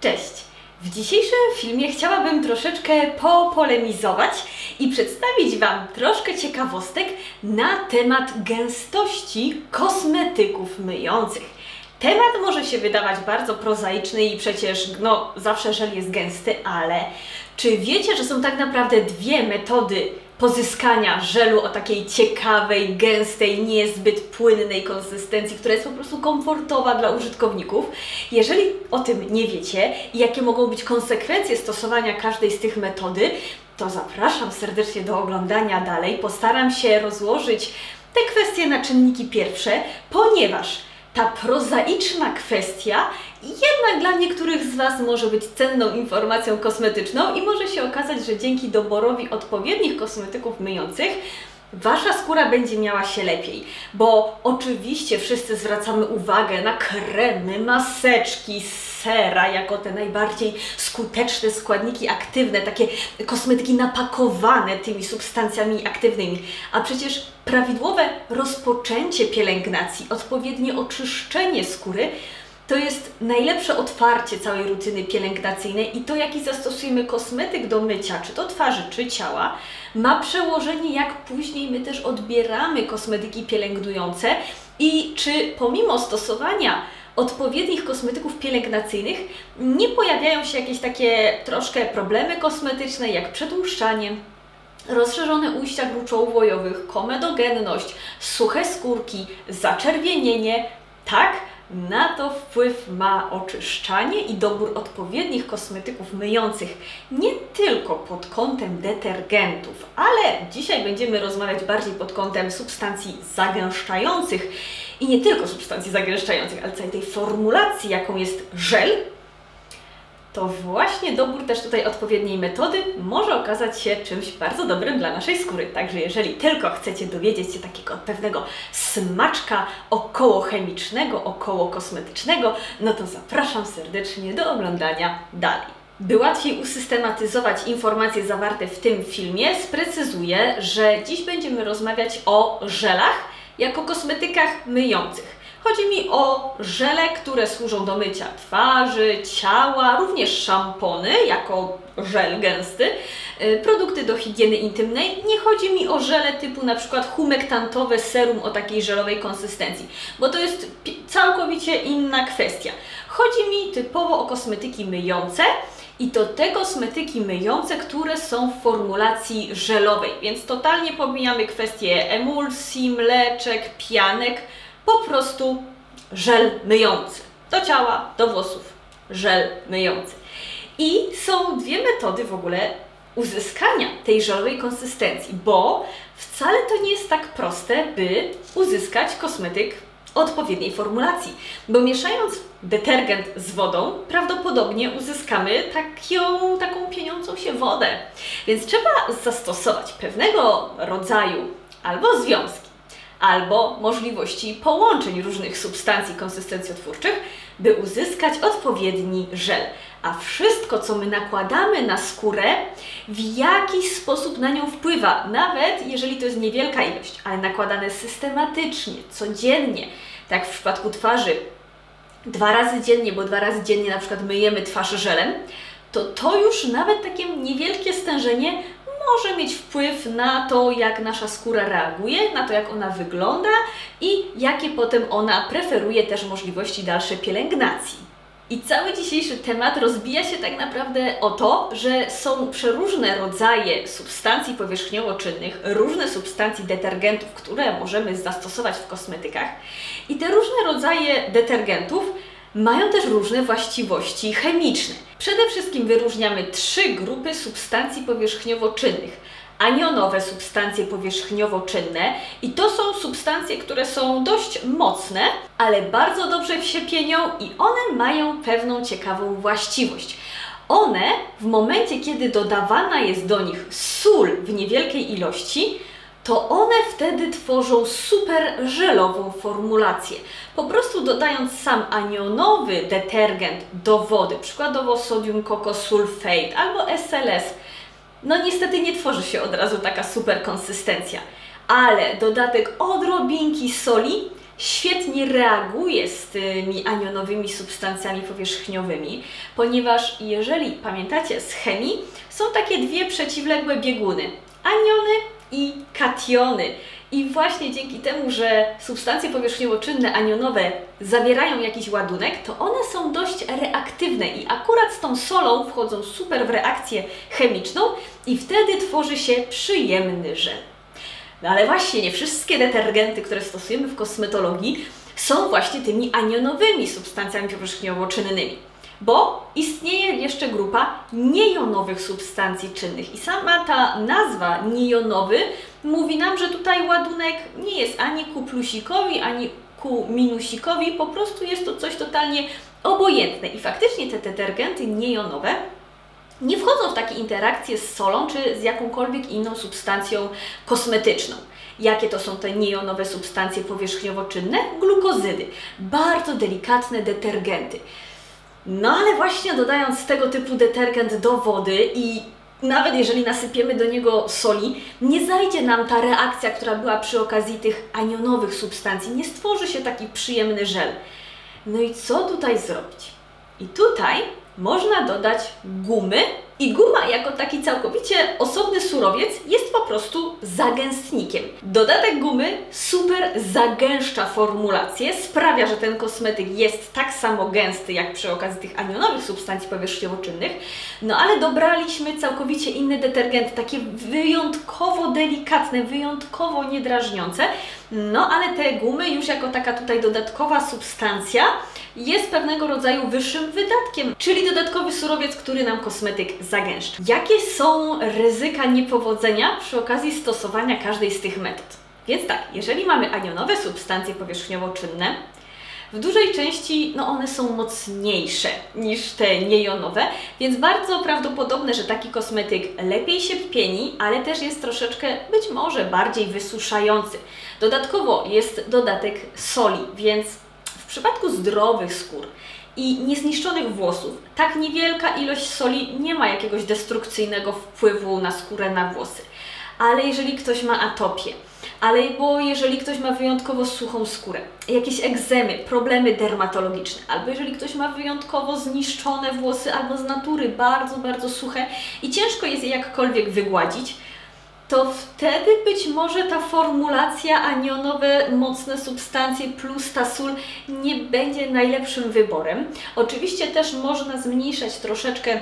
Cześć! W dzisiejszym filmie chciałabym troszeczkę popolemizować i przedstawić Wam troszkę ciekawostek na temat gęstości kosmetyków myjących. Temat może się wydawać bardzo prozaiczny i przecież zawsze żel jest gęsty, ale czy wiecie, że są tak naprawdę dwie metody pozyskania żelu o takiej ciekawej, gęstej, niezbyt płynnej konsystencji, która jest po prostu komfortowa dla użytkowników? Jeżeli o tym nie wiecie i jakie mogą być konsekwencje stosowania każdej z tych metody, to zapraszam serdecznie do oglądania dalej. Postaram się rozłożyć te kwestie na czynniki pierwsze, ponieważ ta prozaiczna kwestia jednak dla niektórych z Was może być cenną informacją kosmetyczną i może się okazać, że dzięki doborowi odpowiednich kosmetyków myjących Wasza skóra będzie miała się lepiej, bo oczywiście wszyscy zwracamy uwagę na kremy, maseczki, sera jako te najbardziej skuteczne składniki aktywne, takie kosmetyki napakowane tymi substancjami aktywnymi, a przecież prawidłowe rozpoczęcie pielęgnacji, odpowiednie oczyszczenie skóry to jest najlepsze otwarcie całej rutyny pielęgnacyjnej i to, jaki zastosujemy kosmetyk do mycia, czy to twarzy, czy ciała, ma przełożenie, jak później my też odbieramy kosmetyki pielęgnujące i czy pomimo stosowania odpowiednich kosmetyków pielęgnacyjnych nie pojawiają się jakieś takie troszkę problemy kosmetyczne, jak przetłuszczanie, rozszerzone ujścia gruczołów-łojowych, komedogenność, suche skórki, zaczerwienienie. Tak, na to wpływ ma oczyszczanie i dobór odpowiednich kosmetyków myjących, nie tylko pod kątem detergentów, ale dzisiaj będziemy rozmawiać bardziej pod kątem substancji zagęszczających i nie tylko substancji zagęszczających, ale całej tej formulacji, jaką jest żel. To właśnie dobór też tutaj odpowiedniej metody może okazać się czymś bardzo dobrym dla naszej skóry. Także jeżeli tylko chcecie dowiedzieć się takiego pewnego smaczka około chemicznego, około kosmetycznego, no to zapraszam serdecznie do oglądania dalej. By łatwiej usystematyzować informacje zawarte w tym filmie, sprecyzuję, że dziś będziemy rozmawiać o żelach jako kosmetykach myjących. Chodzi mi o żele, które służą do mycia twarzy, ciała, również szampony jako żel gęsty, produkty do higieny intymnej. Nie chodzi mi o żele typu na przykład humektantowe serum o takiej żelowej konsystencji, bo to jest całkowicie inna kwestia. Chodzi mi typowo o kosmetyki myjące i to te kosmetyki myjące, które są w formulacji żelowej, więc totalnie pomijamy kwestie emulsji, mleczek, pianek. Po prostu żel myjący. Do ciała, do włosów. Żel myjący. I są dwie metody w ogóle uzyskania tej żelowej konsystencji, bo wcale to nie jest tak proste, by uzyskać kosmetyk o odpowiedniej formulacji. Bo mieszając detergent z wodą, prawdopodobnie uzyskamy taką pieniądzą się wodę. Więc trzeba zastosować pewnego rodzaju albo związki, albo możliwości połączeń różnych substancji konsystencjotwórczych, by uzyskać odpowiedni żel. A wszystko, co my nakładamy na skórę, w jakiś sposób na nią wpływa, nawet jeżeli to jest niewielka ilość, ale nakładane systematycznie, codziennie, tak jak w przypadku twarzy, 2 razy dziennie, bo 2 razy dziennie na przykład myjemy twarz żelem, to już nawet takie niewielkie stężenie może mieć wpływ na to, jak nasza skóra reaguje, na to, jak ona wygląda i jakie potem ona preferuje też możliwości dalszej pielęgnacji. I cały dzisiejszy temat rozbija się tak naprawdę o to, że są przeróżne rodzaje substancji powierzchniowo-czynnych, różne substancji detergentów, które możemy zastosować w kosmetykach i te różne rodzaje detergentów mają też różne właściwości chemiczne. Przede wszystkim wyróżniamy 3 grupy substancji powierzchniowo-czynnych. Anionowe substancje powierzchniowo-czynne i to są substancje, które są dość mocne, ale bardzo dobrze się pienią i one mają pewną ciekawą właściwość. One w momencie, kiedy dodawana jest do nich sól w niewielkiej ilości, to one wtedy tworzą super żelową formulację. Po prostu dodając sam anionowy detergent do wody, przykładowo sodium kokosulfate albo SLS, no niestety nie tworzy się od razu taka super konsystencja, ale dodatek odrobinki soli świetnie reaguje z tymi anionowymi substancjami powierzchniowymi, ponieważ jeżeli pamiętacie z chemii, są takie dwie przeciwległe bieguny, aniony i kationy. I właśnie dzięki temu, że substancje powierzchniowo-czynne anionowe zawierają jakiś ładunek, to one są dość reaktywne i akurat z tą solą wchodzą super w reakcję chemiczną i wtedy tworzy się przyjemny żel. No ale właśnie nie wszystkie detergenty, które stosujemy w kosmetologii, są właśnie tymi anionowymi substancjami powierzchniowo-czynnymi, bo istnieje jeszcze grupa niejonowych substancji czynnych i sama ta nazwa niejonowy mówi nam, że tutaj ładunek nie jest ani ku plusikowi, ani ku minusikowi, po prostu jest to coś totalnie obojętne i faktycznie te detergenty niejonowe nie wchodzą w takie interakcje z solą czy z jakąkolwiek inną substancją kosmetyczną. Jakie to są te niejonowe substancje powierzchniowo-czynne? Glukozydy, bardzo delikatne detergenty. No ale właśnie dodając tego typu detergent do wody i nawet jeżeli nasypiemy do niego soli, nie zajdzie nam ta reakcja, która była przy okazji tych anionowych substancji, nie stworzy się taki przyjemny żel. No i co tutaj zrobić? I tutaj można dodać gumy i guma jako taki całkowicie osobny surowiec jest po prostu zagęstnikiem. Dodatek gumy super zagęszcza formulację, sprawia, że ten kosmetyk jest tak samo gęsty jak przy okazji tych anionowych substancji powierzchniowo-czynnych, no ale dobraliśmy całkowicie inny detergent, takie wyjątkowo delikatne, wyjątkowo niedrażniące, no ale te gumy już jako taka tutaj dodatkowa substancja jest pewnego rodzaju wyższym wydatkiem, czyli dodatkowy surowiec, który nam kosmetyk zagęszcza. Jakie są ryzyka niepowodzenia przy okazji stosowania każdej z tych metod? Więc tak, jeżeli mamy anionowe substancje powierzchniowo-czynne, w dużej części one są mocniejsze niż te niejonowe, więc bardzo prawdopodobne, że taki kosmetyk lepiej się pieni, ale też jest troszeczkę być może bardziej wysuszający. Dodatkowo jest dodatek soli, więc w przypadku zdrowych skór i niezniszczonych włosów, tak niewielka ilość soli nie ma jakiegoś destrukcyjnego wpływu na skórę, na włosy. Ale jeżeli ktoś ma atopię, albo jeżeli ktoś ma wyjątkowo suchą skórę, jakieś egzemy, problemy dermatologiczne, albo jeżeli ktoś ma wyjątkowo zniszczone włosy, albo z natury bardzo, bardzo suche i ciężko jest je jakkolwiek wygładzić, to wtedy być może ta formulacja anionowe, mocne substancje plus ta sól nie będzie najlepszym wyborem. Oczywiście też można zmniejszać troszeczkę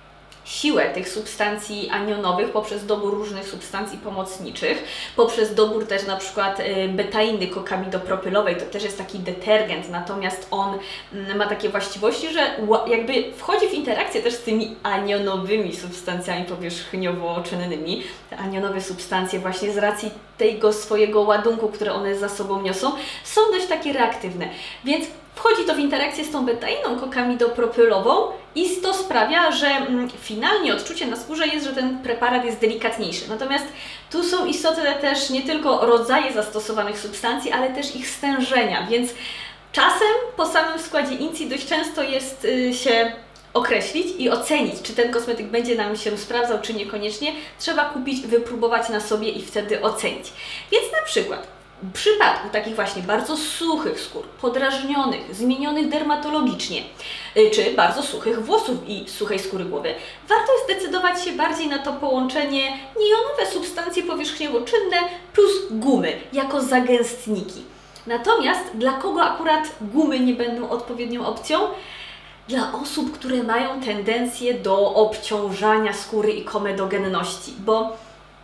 siłę tych substancji anionowych poprzez dobór różnych substancji pomocniczych, poprzez dobór też na przykład betainy kokamidopropylowej, to też jest taki detergent, natomiast on ma takie właściwości, że jakby wchodzi w interakcję też z tymi anionowymi substancjami powierzchniowo-czynnymi. Te anionowe substancje właśnie z racji tego swojego ładunku, które one za sobą niosą, są dość takie reaktywne, więc wchodzi to w interakcję z tą betainą kokamidopropylową i to sprawia, że finalnie odczucie na skórze jest, że ten preparat jest delikatniejszy. Natomiast tu są istotne też nie tylko rodzaje zastosowanych substancji, ale też ich stężenia, więc czasem po samym składzie INCI dość często jest się określić i ocenić, czy ten kosmetyk będzie nam się sprawdzał, czy niekoniecznie. Trzeba kupić, wypróbować na sobie i wtedy ocenić. Więc na przykład w przypadku takich właśnie bardzo suchych skór, podrażnionych, zmienionych dermatologicznie, czy bardzo suchych włosów i suchej skóry głowy, warto jest zdecydować się bardziej na to połączenie niejonowe substancje powierzchniowo-czynne plus gumy jako zagęstniki. Natomiast dla kogo akurat gumy nie będą odpowiednią opcją? Dla osób, które mają tendencję do obciążania skóry i komedogenności, bo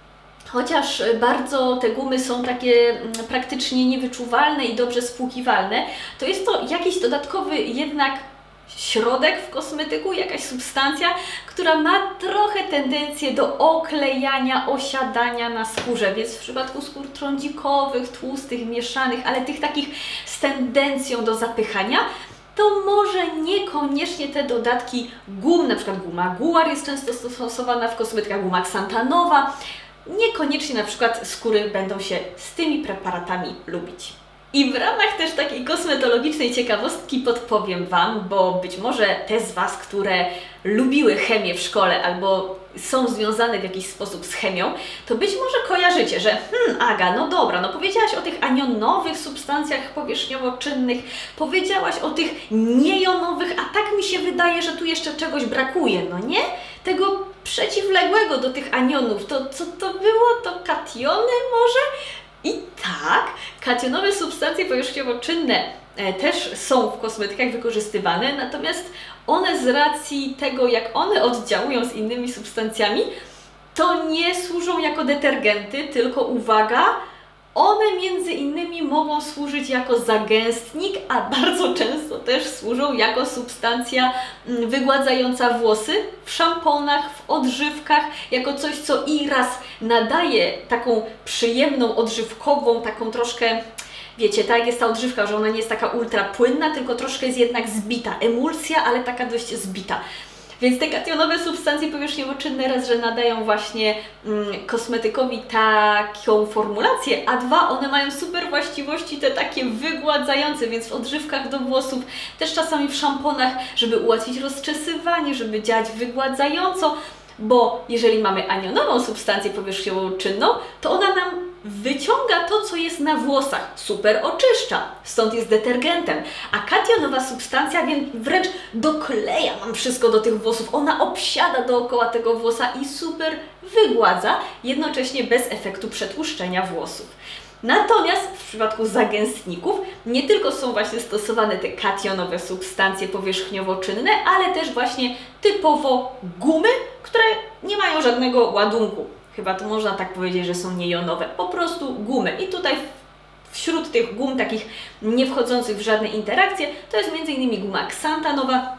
chociaż bardzo te gumy są takie praktycznie niewyczuwalne i dobrze spłukiwalne, to jest to jakiś dodatkowy jednak środek w kosmetyku, jakaś substancja, która ma trochę tendencję do oklejania, osiadania na skórze, więc w przypadku skór trądzikowych, tłustych, mieszanych, ale tych takich z tendencją do zapychania, to może niekoniecznie te dodatki gum, na przykład guma guar jest często stosowana w kosmetykach, guma ksantanowa, niekoniecznie na przykład skóry będą się z tymi preparatami lubić. I w ramach też takiej kosmetologicznej ciekawostki podpowiem Wam, bo być może te z Was, które lubiły chemię w szkole albo są związane w jakiś sposób z chemią, to być może kojarzycie, że Aga, no dobra, no powiedziałaś o tych anionowych substancjach powierzchniowo-czynnych, powiedziałaś o tych niejonowych, a tak mi się wydaje, że tu jeszcze czegoś brakuje, no nie? Tego przeciwległego do tych anionów, to co to było? To kationy może? I tak, kationowe substancje powierzchniowo-czynne też są w kosmetykach wykorzystywane, natomiast one z racji tego, jak one oddziałują z innymi substancjami, to nie służą jako detergenty, tylko uwaga, one między innymi mogą służyć jako zagęstnik, a bardzo często też służą jako substancja wygładzająca włosy w szamponach, w odżywkach, jako coś, co i raz nadaje taką przyjemną, odżywkową, taką troszkę, wiecie, tak jest ta odżywka, że ona nie jest taka ultra płynna, tylko troszkę jest jednak zbita. Emulsja, ale taka dość zbita. Więc te kationowe substancje powierzchniowo-czynne raz, że nadają właśnie kosmetykowi taką formulację, a dwa, one mają super właściwości te takie wygładzające, więc w odżywkach do włosów, też czasami w szamponach, żeby ułatwić rozczesywanie, żeby działać wygładzająco, bo jeżeli mamy anionową substancję powierzchniową-czynną, to ona nam wyciąga to, co jest na włosach, super oczyszcza, stąd jest detergentem, a kationowa substancja wręcz dokleja nam wszystko do tych włosów, ona obsiada dookoła tego włosa i super wygładza, jednocześnie bez efektu przetłuszczenia włosów. Natomiast w przypadku zagęstników nie tylko są właśnie stosowane te kationowe substancje powierzchniowo-czynne, ale też właśnie typowo gumy, które nie mają żadnego ładunku. Chyba to można tak powiedzieć, że są niejonowe. Po prostu gumy. I tutaj wśród tych gum takich nie wchodzących w żadne interakcje to jest m.in. guma ksantanowa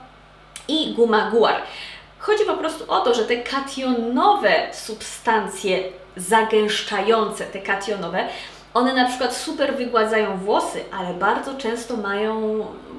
i guma guar. Chodzi po prostu o to, że te kationowe substancje zagęszczające, te kationowe, one na przykład super wygładzają włosy, ale bardzo często mają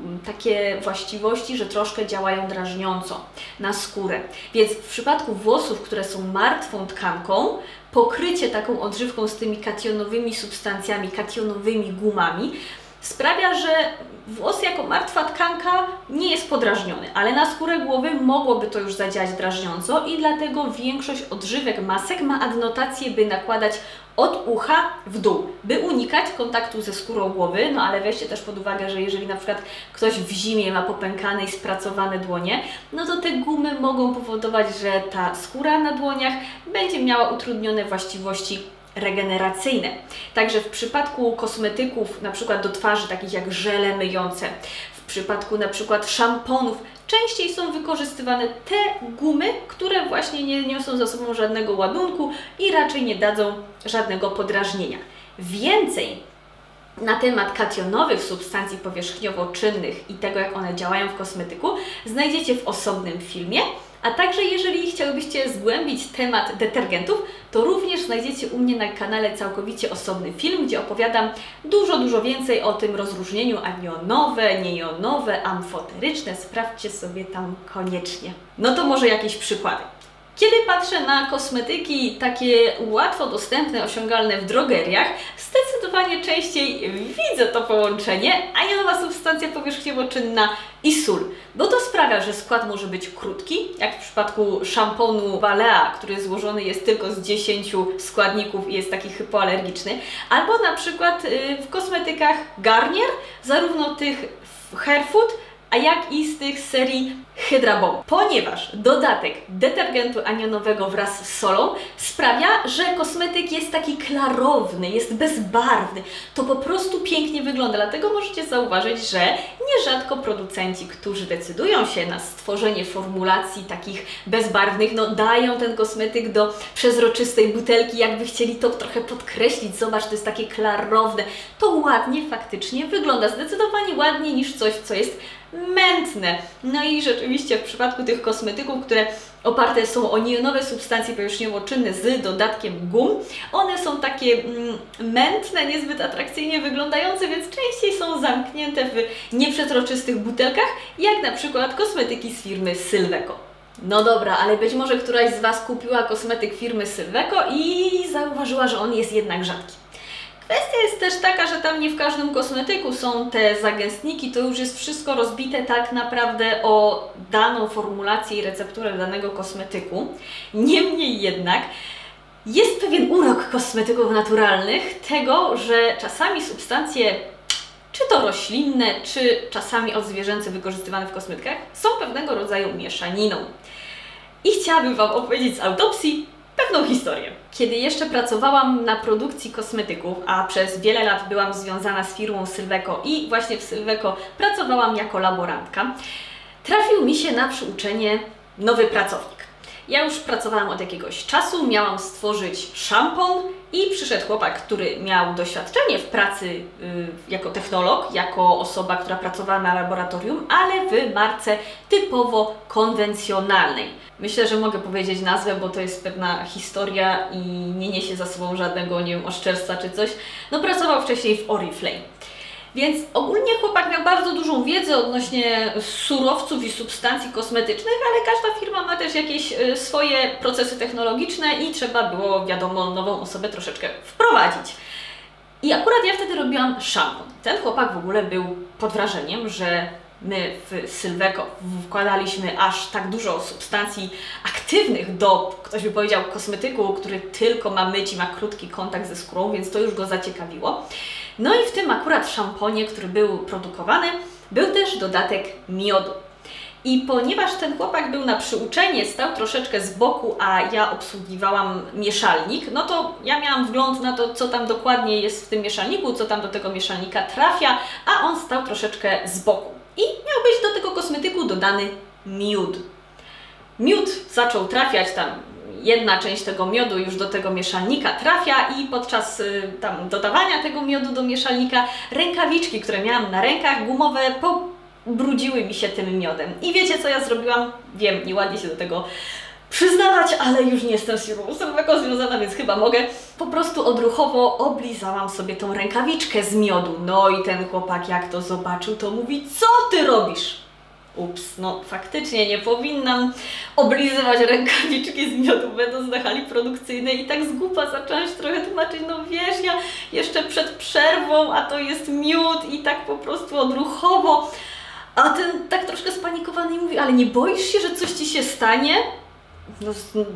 takie właściwości, że troszkę działają drażniąco na skórę. Więc w przypadku włosów, które są martwą tkanką, pokrycie taką odżywką z tymi kationowymi substancjami, kationowymi gumami sprawia, że włos jako martwa tkanka nie jest podrażniony, ale na skórę głowy mogłoby to już zadziałać drażniąco i dlatego większość odżywek, masek ma adnotację, by nakładać od ucha w dół, by unikać kontaktu ze skórą głowy, no ale weźcie też pod uwagę, że jeżeli na przykład ktoś w zimie ma popękane i spracowane dłonie, no to te gumy mogą powodować, że ta skóra na dłoniach będzie miała utrudnione właściwości regeneracyjne. Także w przypadku kosmetyków, na przykład do twarzy, takich jak żele myjące, w przypadku na przykład szamponów, częściej są wykorzystywane te gumy, które właśnie nie niosą za sobą żadnego ładunku i raczej nie dadzą żadnego podrażnienia. Więcej na temat kationowych substancji powierzchniowo-czynnych i tego, jak one działają w kosmetyku, znajdziecie w osobnym filmie. A także jeżeli chciałbyście zgłębić temat detergentów, to również znajdziecie u mnie na kanale całkowicie osobny film, gdzie opowiadam dużo więcej o tym rozróżnieniu anionowe, niejonowe, amfoteryczne. Sprawdźcie sobie tam koniecznie. No to może jakieś przykłady. Kiedy patrzę na kosmetyki takie łatwo dostępne, osiągalne w drogeriach, zdecydowanie częściej widzę to połączenie anionowa substancja powierzchniowo-czynna i sól, bo to sprawia, że skład może być krótki, jak w przypadku szamponu Balea, który złożony jest tylko z 10 składników i jest taki hypoalergiczny, albo na przykład w kosmetykach Garnier, zarówno tych Hairfood, a jak i z tych serii Hydra Bomb. Ponieważ dodatek detergentu anionowego wraz z solą sprawia, że kosmetyk jest taki klarowny, jest bezbarwny. To po prostu pięknie wygląda. Dlatego możecie zauważyć, że nierzadko producenci, którzy decydują się na stworzenie formulacji takich bezbarwnych, no dają ten kosmetyk do przezroczystej butelki, jakby chcieli to trochę podkreślić. Zobacz, to jest takie klarowne. To ładnie faktycznie wygląda. Zdecydowanie ładniej niż coś, co jest mętne. No i rzeczywiście w przypadku tych kosmetyków, które oparte są o niejonowe substancje powierzchniowo-czynne z dodatkiem gum, one są takie mętne, niezbyt atrakcyjnie wyglądające, więc częściej są zamknięte w nieprzezroczystych butelkach, jak na przykład kosmetyki z firmy Sylveco. No dobra, ale być może któraś z Was kupiła kosmetyk firmy Sylveco i zauważyła, że on jest jednak rzadki. Kwestia jest też taka, że tam nie w każdym kosmetyku są te zagęstniki, to już jest wszystko rozbite tak naprawdę o daną formulację i recepturę danego kosmetyku. Niemniej jednak jest pewien urok kosmetyków naturalnych tego, że czasami substancje, czy to roślinne, czy czasami odzwierzęce wykorzystywane w kosmetykach, są pewnego rodzaju mieszaniną. I chciałabym Wam opowiedzieć z autopsji pewną historię. Kiedy jeszcze pracowałam na produkcji kosmetyków, a przez wiele lat byłam związana z firmą Sylveco i właśnie w Sylveco pracowałam jako laborantka, trafił mi się na przyuczenie nowy pracownik. Ja już pracowałam od jakiegoś czasu, miałam stworzyć szampon i przyszedł chłopak, który miał doświadczenie w pracy jako technolog, jako osoba, która pracowała na laboratorium, ale w marce typowo konwencjonalnej. Myślę, że mogę powiedzieć nazwę, bo to jest pewna historia i nie niesie za sobą żadnego, nie wiem, oszczerstwa czy coś. No pracował wcześniej w Oriflame. Więc ogólnie chłopak miał bardzo dużą wiedzę odnośnie surowców i substancji kosmetycznych, ale każda firma ma też jakieś swoje procesy technologiczne i trzeba było, wiadomo, nową osobę troszeczkę wprowadzić. I akurat ja wtedy robiłam szampon. Ten chłopak w ogóle był pod wrażeniem, że my w Sylveco wkładaliśmy aż tak dużo substancji aktywnych do, ktoś by powiedział, kosmetyku, który tylko ma myć i ma krótki kontakt ze skórą, więc to już go zaciekawiło. No i w tym akurat szamponie, który był produkowany, był też dodatek miodu. I ponieważ ten chłopak był na przyuczenie, stał troszeczkę z boku, a ja obsługiwałam mieszalnik, no to ja miałam wgląd na to, co tam dokładnie jest w tym mieszalniku, co tam do tego mieszalnika trafia, a on stał troszeczkę z boku. I miał być do tego kosmetyku dodany miód. Miód zaczął trafiać tam, jedna część tego miodu już do tego mieszalnika trafia i podczas tam dodawania tego miodu do mieszalnika rękawiczki, które miałam na rękach gumowe, pobrudziły mi się tym miodem. I wiecie, co ja zrobiłam? Wiem, nieładnie się do tego przyznawać, ale już nie jestem z firmą Sylveco związana, więc chyba mogę. Po prostu odruchowo oblizałam sobie tą rękawiczkę z miodu. No i ten chłopak, jak to zobaczył, to mówi: co ty robisz? Ups, no faktycznie nie powinnam oblizywać rękawiczki z miodu, będąc na hali produkcyjnej, i tak z głupa zaczęłam się trochę tłumaczyć: no wiesz, ja jeszcze przed przerwą, a to jest miód, i tak po prostu odruchowo. A ten tak troszkę spanikowany i mówi: ale nie boisz się, że coś ci się stanie? No,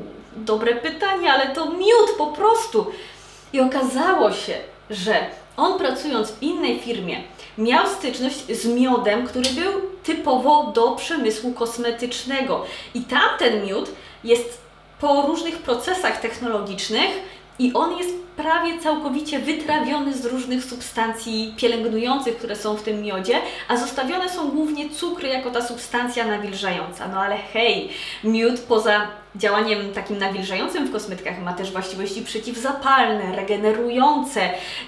dobre pytanie, ale to miód po prostu. I okazało się, że on, pracując w innej firmie, miał styczność z miodem, który był typowo do przemysłu kosmetycznego. I tamten miód jest po różnych procesach technologicznych i on jest prawie całkowicie wytrawiony z różnych substancji pielęgnujących, które są w tym miodzie, a zostawione są głównie cukry jako ta substancja nawilżająca. No ale hej, miód poza działaniem takim nawilżającym w kosmetykach ma też właściwości przeciwzapalne, regenerujące,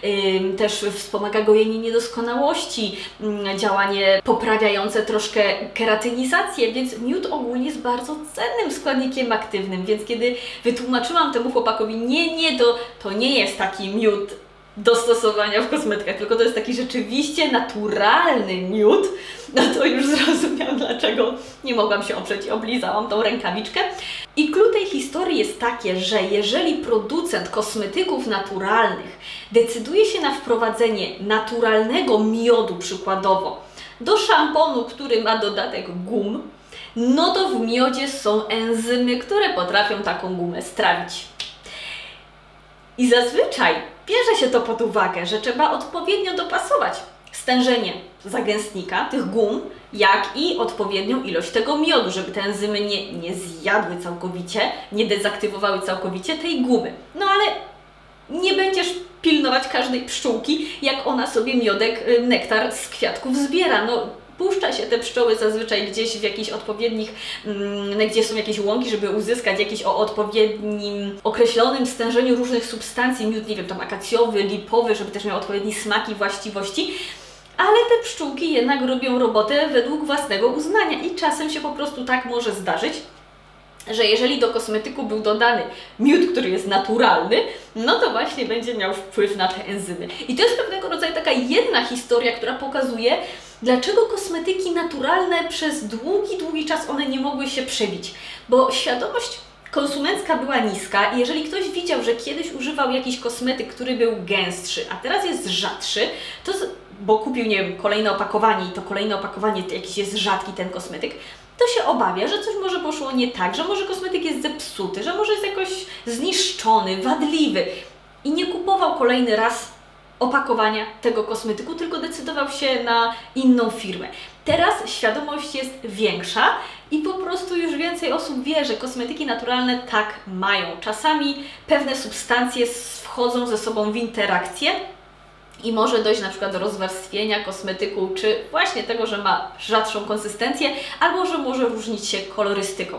też wspomaga gojenie niedoskonałości, działanie poprawiające troszkę keratynizację, więc miód ogólnie jest bardzo cennym składnikiem aktywnym, więc kiedy wytłumaczyłam temu chłopakowi: nie, to nie jest taki miód do stosowania w kosmetykach, tylko to jest taki rzeczywiście naturalny miód, no to już zrozumiałam, dlaczego nie mogłam się oprzeć i oblizałam tą rękawiczkę. I klucz tej historii jest takie, że jeżeli producent kosmetyków naturalnych decyduje się na wprowadzenie naturalnego miodu przykładowo do szamponu, który ma dodatek gum, no to w miodzie są enzymy, które potrafią taką gumę strawić. I zazwyczaj bierze się to pod uwagę, że trzeba odpowiednio dopasować stężenie zagęstnika, tych gum, jak i odpowiednią ilość tego miodu, żeby te enzymy nie zjadły całkowicie, nie dezaktywowały całkowicie tej gumy. No ale nie będziesz pilnować każdej pszczółki, jak ona sobie miodek, nektar z kwiatków zbiera. No, puszcza się te pszczoły zazwyczaj gdzieś w jakichś odpowiednich, gdzie są jakieś łąki, żeby uzyskać jakieś o odpowiednim, określonym stężeniu różnych substancji, miód, nie wiem, tam akacjowy, lipowy, żeby też miał odpowiedni smak i właściwości. Ale te pszczółki jednak robią robotę według własnego uznania i czasem się po prostu tak może zdarzyć, że jeżeli do kosmetyku był dodany miód, który jest naturalny, no to właśnie będzie miał wpływ na te enzymy. I to jest pewnego rodzaju taka jedna historia, która pokazuje, dlaczego kosmetyki naturalne przez długi czas one nie mogły się przebić. Bo świadomość konsumencka była niska i jeżeli ktoś widział, że kiedyś używał jakiś kosmetyk, który był gęstszy, a teraz jest rzadszy, to bo kupił, nie wiem, kolejne opakowanie i to kolejne opakowanie jakiś jest rzadki ten kosmetyk, to się obawia, że coś może poszło nie tak, że może kosmetyk jest zepsuty, że może jest jakoś zniszczony, wadliwy i nie kupował kolejny raz opakowania tego kosmetyku, tylko decydował się na inną firmę. Teraz świadomość jest większa i po prostu już więcej osób wie, że kosmetyki naturalne tak mają. Czasami pewne substancje wchodzą ze sobą w interakcję i może dojść na przykład do rozwarstwienia kosmetyku, czy właśnie tego, że ma rzadszą konsystencję, albo że może różnić się kolorystyką.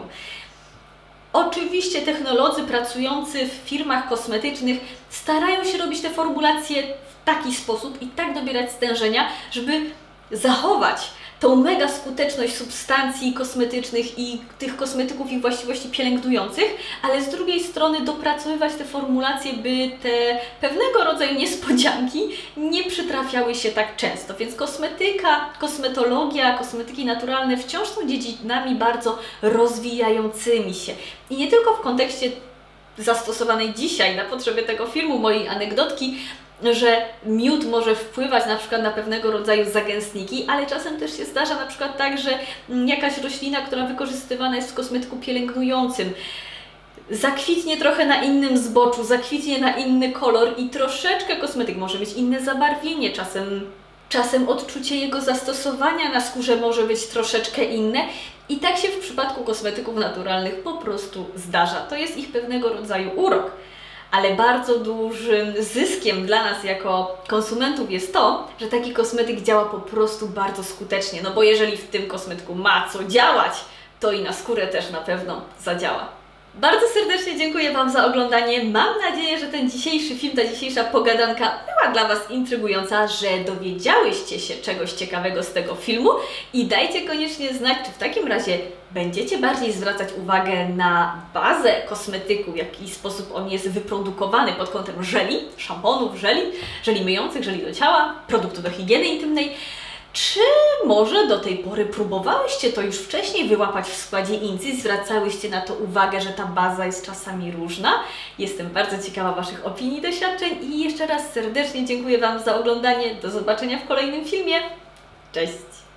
Oczywiście technolodzy pracujący w firmach kosmetycznych starają się robić te formulacje w taki sposób i tak dobierać stężenia, żeby zachować tą mega skuteczność substancji kosmetycznych i tych kosmetyków i właściwości pielęgnujących, ale z drugiej strony dopracowywać te formulacje, by te pewnego rodzaju niespodzianki nie przytrafiały się tak często. Więc kosmetyka, kosmetologia, kosmetyki naturalne wciąż są dziedzinami bardzo rozwijającymi się. I nie tylko w kontekście zastosowanej dzisiaj na potrzeby tego filmu, mojej anegdotki, że miód może wpływać na przykład na pewnego rodzaju zagęstniki, ale czasem też się zdarza na przykład tak, że jakaś roślina, która wykorzystywana jest w kosmetyku pielęgnującym, zakwitnie trochę na innym zboczu, zakwitnie na inny kolor i troszeczkę kosmetyk może mieć inne zabarwienie, czasem odczucie jego zastosowania na skórze może być troszeczkę inne i tak się w przypadku kosmetyków naturalnych po prostu zdarza. To jest ich pewnego rodzaju urok. Ale bardzo dużym zyskiem dla nas jako konsumentów jest to, że taki kosmetyk działa po prostu bardzo skutecznie. No bo jeżeli w tym kosmetyku ma co działać, to i na skórę też na pewno zadziała. Bardzo serdecznie dziękuję Wam za oglądanie. Mam nadzieję, że ten dzisiejszy film, ta dzisiejsza pogadanka była dla Was intrygująca, że dowiedziałyście się czegoś ciekawego z tego filmu i dajcie koniecznie znać, czy w takim razie będziecie bardziej zwracać uwagę na bazę kosmetyku, w jaki sposób on jest wyprodukowany pod kątem żeli, szamponów, żeli myjących, żeli do ciała, produktów do higieny intymnej. Czy może do tej pory próbowałyście to już wcześniej wyłapać w składzie Incy, zwracałyście na to uwagę, że ta baza jest czasami różna? Jestem bardzo ciekawa Waszych opinii i doświadczeń i jeszcze raz serdecznie dziękuję Wam za oglądanie. Do zobaczenia w kolejnym filmie. Cześć!